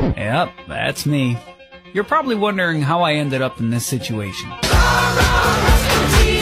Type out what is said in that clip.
Yep, that's me. You're probably wondering how I ended up in this situation.